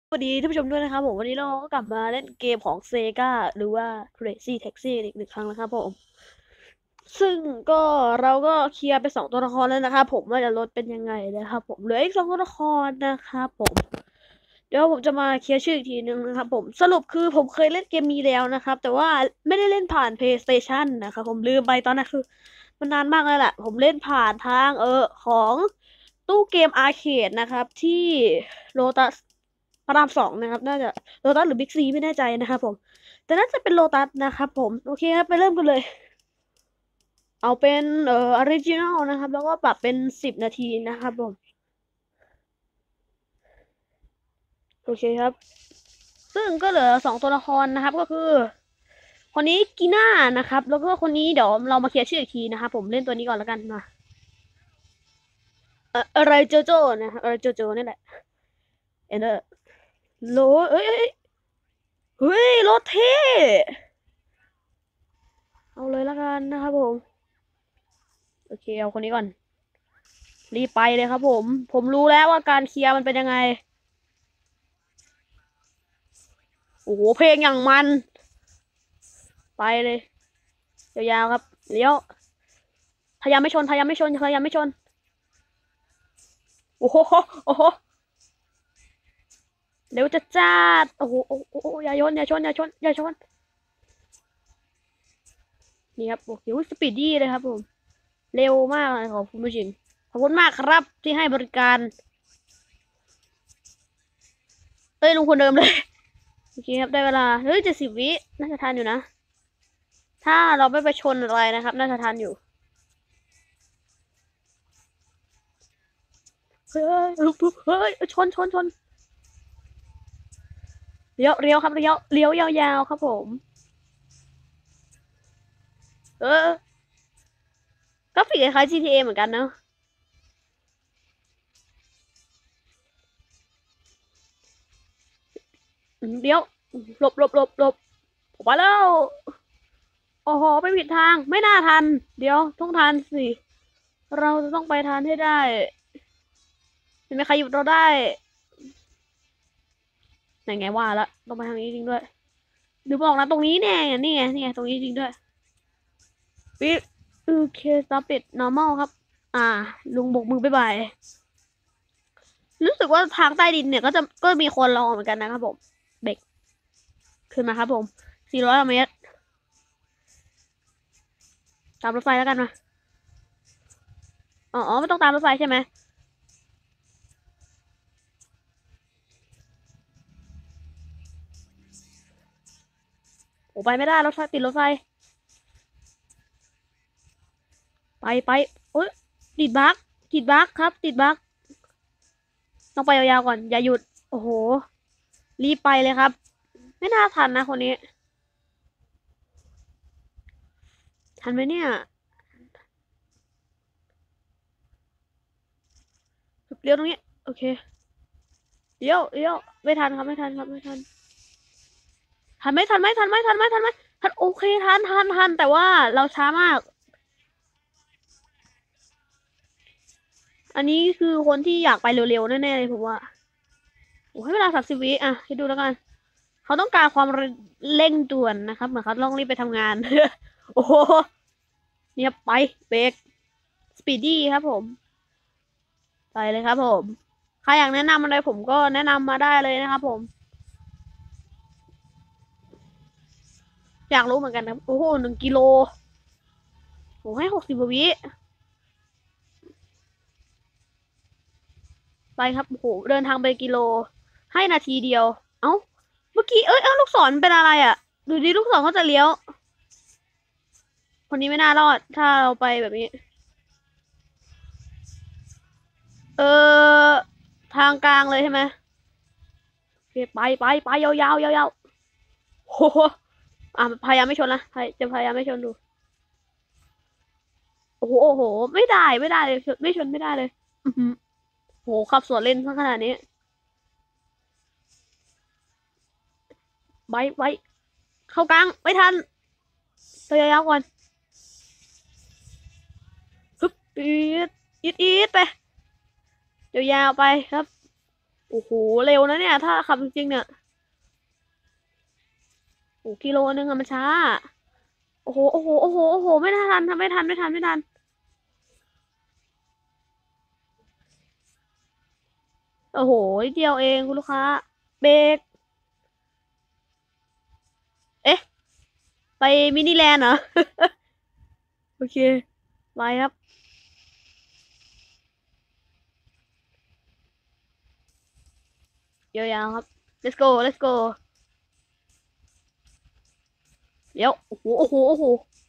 สวัสดีท่านผู้ชมด้วยนะครับผมวันนี้เราก็กลับมาเล่นเกมของเซกาหรือว่า Crazy Taxi อีกหนึ่งครั้งนะครับผมซึ่งก็เราก็เคลียร์ไป2 ตัวละครแล้วนะครับผมว่าจะลดเป็นยังไงนะครับผมเหลืออีก2 ตัวละครนะครับผมเดี๋ยวผมจะมาเคลียร์ชื่ออีกทีนึงนะครับผมสรุปคือผมเคยเล่นเกมนี้แล้วนะครับแต่ว่าไม่ได้เล่นผ่าน PlayStation นะครับผมลืมไปตอนนั้นคือมันนานมากเลยแหละผมเล่นผ่านทางของตู้เกมอาร์เคดนะครับที่โ o ตัส พระราม 2นะครับน่าจะโ o ตัสหรือบิ๊กซีไม่แน่ใจนะครับผมแต่น่าจะเป็นโ o ตัสนะครับผมโอเคครับไปเริ่มกันเลยเอาเป็นออริจินอลนะครับแล้วก็ปรับเป็น10 นาทีนะครับผมโอเคครับซึ่งก็เหลือ2 ตัวละครนะครับก็คือคนนี้กีน่านะครับแล้วก็คนนี้เดี๋ยวเรามาเคลียร์ชื่ออีกทีนะครับผมเล่นตัวนี้ก่อนแล้วกันมาอะไรโจโจ้นะครับอะไรโจโจ้นี่แหละเอนเดอร์โลเฮ้ยรถเท่เอาเลยแล้วกันนะครับผมโอเคเอาคนนี้ก่อน รีบไปเลยครับผมรู้แล้วว่าการเคลียร์มันเป็นยังไงโอ้โหเพลงอย่างมันไปเลยยาวๆครับเลี้ยวพยายามไม่ชนพยายามไม่ชนพยายามไม่ชนโอ้โหโอ้โหเร็วจัดจ้าดโอ้โหโอ้โหอย่าชนอย่าชนอย่าชนอย่าชนนี่ครับโอ้โหสปีดดี้เลยครับผมเร็วมากเลยขอบคุณผู้ชมขอบคุณมากครับที่ให้บริการเอ้ยลุงคนเดิมเลยโอเคครับได้เวลาเฮ้ย70 วิน่าจะทันอยู่นะถ้าเราไม่ไปชนอะไรนะครับน่าจะทันอยู่ เฮ้ยเฮ้ยชนเลี้ยวครับเลี้ยวยาวๆครับผมเออกราฟิกคล้ายๆ GTA เหมือนกันเนอะเลี้ยวหลบผมไปแล้วโอ้โหไปผิดทางไม่น่าทันเดี๋ยวต้องทันสิเราจะต้องไปทันให้ได้ไม่มีใครหยุดเราได้ไหนไงว่าละต้องไปทางนี้จริงด้วยหรือบอกนะตรงนี้แน่นี่ไงตรงนี้จริงด้วยปิ๊บโอเค stop it normal ครับอ่าลุงบกมือบ๊ายบายรู้สึกว่าทางใต้ดินเนี่ยก็มีคนรอเหมือนกันนะครับผมเบรกขึ้นมาครับผม400 เมตรตามรถไฟแล้วกันมาอ๋อไม่ต้องตามรถไฟใช่ไหมโอ้ไปไม่ได้รถไฟติดรถไฟไปโอ๊ยติดบั๊กครับติดบั๊กต้องไปยาวๆก่อนอย่าหยุดโอ้โหรีบไปเลยครับไม่น่าทันนะคนนี้ทันไหมเนี่ยเลี้ยวตรงนี้โอเคเลี้ยวไม่ทันครับไม่ทันครับไม่ทันทันไหมทันโอเคทันแต่ว่าเราช้ามากอันนี้คือคนที่อยากไปเร็วๆแน่ๆเลยผมว่าโอ้ให้เวลา30 วิอ่ะให้ดูแล้วกัน เขาต้องการความเร่งด่วนนะครับเหมือนเขาต้องรีบไปทำงานโอ้โหเนี่ยไปเบรกสปีดดี้ครับผมไปเลยครับผมใครอยากแนะนำอะไรผมก็แนะนำมาได้เลยนะครับผมอยากรู้เหมือนกันครับโอ้โห1 กิโลผมให้60 วิไปครับโอ้โหเดินทางไปกิโลให้นาทีเดียวเอ้าเมื่อกี้เอ้าลูกศรเป็นอะไรอ่ะดูดิลูกศรเขาจะเลี้ยวคนนี้ไม่น่ารอดถ้าเราไปแบบนี้เออทางกลางเลยใช่ไหมโอเคไปยาวโอ้โหพยายามไม่ชนนะจะพยายามไม่ชนดูโอ้โหไม่ได้เลยไม่ชนไม่ได้เลยอือหือโหขับสวนเลนขนาดนี้ไปเข้ากลางไม่ทันตัวยาวๆก่อนฮึบอีดไปยาวๆไปครับโอ้โหเร็วนะเนี่ยถ้าขับจริงๆเนี่ยโอ้กิโลนึงอะมันช้าโอ้โหโอ้โหโอ้โหโอ้โหไม่ทันทำไม่ทันไม่ทันไม่ทันโอ้โหนิดเดียวเองคุณลูกค้าเบรกเอ๊ะไปมินิแลนด์เหรอโอเคไปครับยาวๆครับ let's go let's go เดี๋ยวโอ้โหโอ้โหโอ้โห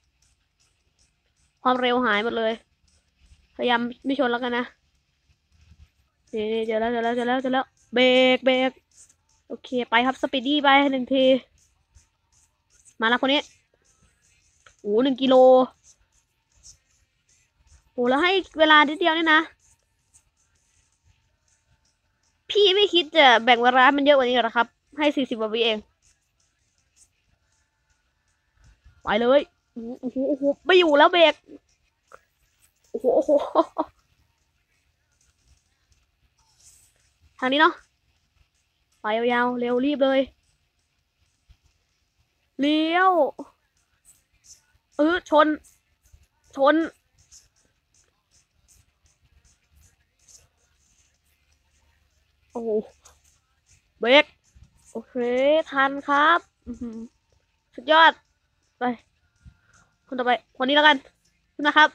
ความเร็วหายหมดเลยพยายามไม่ชนแล้วกันนะนี่เจอแล้วเจอแล้วเจอแล้วเจอแล้วเบรกเบรกโอเคไปครับสปีดดี้ไปหนึ่งทีมาแล้วคนนี้โอ้1 กิโลโอ้แล้วให้เวลานิดเดียวนี่นะพี่ไม่คิดจะแบ่งเวลามันเยอะกว่านี้หรอครับให้40 กว่าวิเองไปเลยโอ้โหโอ้โหไม่อยู่แล้วเบรกโอ้โหโอ้โหทางนี้เนาะไปยาวๆเร็วรีบเลยเลี้ยวชนชนโอ้โหเบรกโอเคทันครับสุดยอดไปคนต่อไปคนนี้แล้วกันนะครับ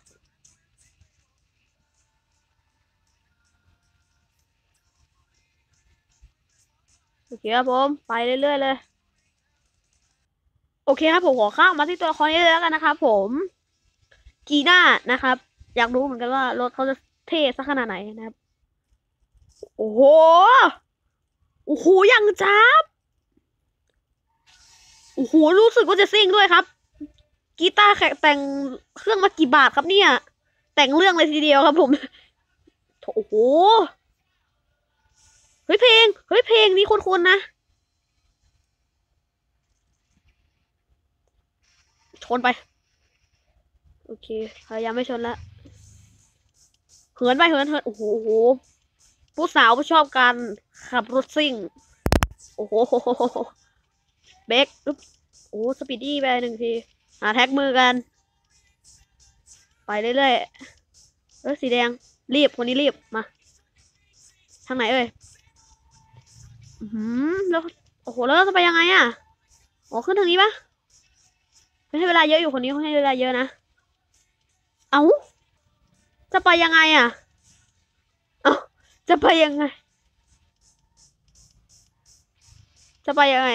โอเคครับผมไปเรื่อยๆเลยโอเคครับผมขอข้ามมาที่ตัวละครนี้เลยแล้วกันนะครับผมจีน่านะครับอยากรู้เหมือนกันว่ารถเขาจะเท่สักขนาดไหนนะครับโอ้โหโอ้โหยังจ้าบโอ้โหรู้สึกว่าจะซิ่งด้วยครับกีตาร์แข่งแต่งเครื่องมากี่บาทครับเนี่ยแต่งเรื่องเลยทีเดียวครับผมโอ้โหเฮ้ยเพลงนี้คุ้นๆนะชนไปโอเคพยายามไม่ชนแล้วเหินไปเหินเหินโอ้โหโอ้โหผู้สาวชอบการขับรถซิ่งโอ้โหเบรกอึ๊บโอ้สปีดดี้ไปหนึ่งทีหาแท็กมือกันไปเรื่อยๆสีแดงรีบคนนี้รีบมาทางไหนเอ่ยแล้วโอ้โหแล้วเราจะไปยังไงอ่ะอ๋อขึ้นทางนี้ปะไม่ให้เวลาเยอะอยู่คนนี้เขาให้เวลาเยอะนะเอ้าจะไปยังไงอ่ะเอ้าจะไปยังไงจะไปยังไง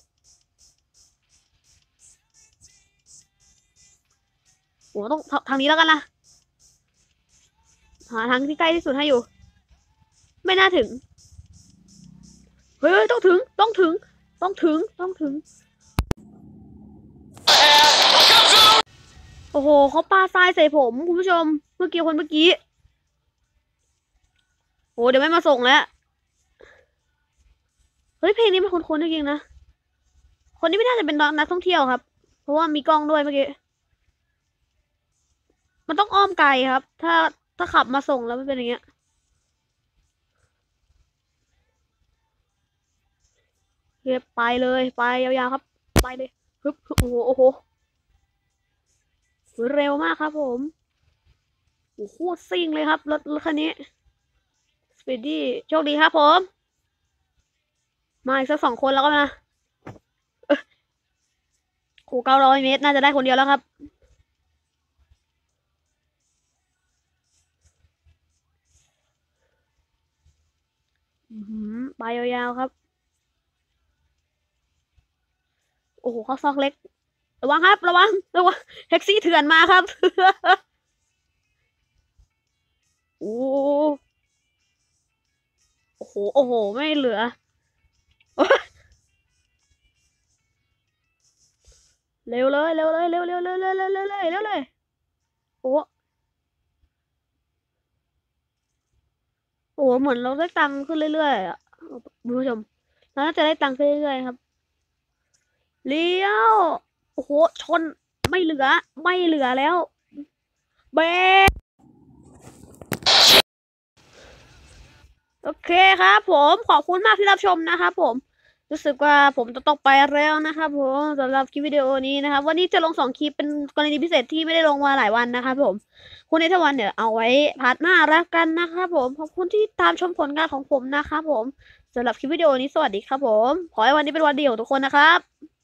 โอ้ต้องทางนี้แล้วกันนะหาทางที่ใกล้ที่สุดให้อยู่ไม่น่าถึงเฮ้ยต้องถึงต้องถึงต้องถึงต้องถึงโอ้โหเขาปาทรายใส่ผมคุณผู้ชมเมื่อกี้คนเมื่อกี้โอ้เดี๋ยวไม่มาส่งแล้วเฮ้ยเพลงนี้มันคุ้นๆจริงๆนะคนนี้ไม่น่าจะเป็นนักท่องเที่ยวครับเพราะว่ามีกล้องด้วยเมื่อกี้มันต้องอ้อมไกลครับถ้าขับมาส่งแล้วมันเป็นอย่างเงี้ยเรียบไปเลยไปยาวๆครับไปเลยฮึบโอ้โหโอ้โหเร็วมากครับผมโอ้โหซิ่งเลยครับรถคันนี้สปีดดี้โชคดีครับผมมาอีกสัก2 คนแล้วก็นะโอ้900 เมตรน่าจะได้คนเดียวแล้วครับไปยาวๆครับโอ้โหเข้าซอกเล็กระวังครับระวังระวังแท็กซี่เถื่อนมาครับโอ้โอ้โหโอ้โหไม่เหลือเร็วเลยเร็วเลยเร็วเร็วเร็วเร็วเร็วเร็วเลยเร็วเลยโอ้โหเหมือนเราได้ตังค์ขึ้นเรื่อยๆอ่ะคุณผู้ชมเราน่าจะได้ตังค์ขึ้นเรื่อยๆครับเลี้ยวโอ้โหชนไม่เหลือไม่เหลือแล้วเบรกโอเคครับผมขอบคุณมากที่รับชมนะครับผมรู้สึกว่าผมจะต้องไปแล้วนะครับผมสำหรับคลิปวิดีโอนี้นะครับวันนี้จะลง2 คลิปเป็นกรณีพิเศษที่ไม่ได้ลงมาหลายวันนะครับผมคุณในทวันเนี่ยเอาไว้พาร์ทหน้าแล้วกันนะครับผมขอบคุณที่ตามชมผลงานของผมนะครับผมสำหรับคลิปวิดีโอนี้สวัสดีครับผมขอให้วันนี้เป็นวันดีของทุกคนนะครับ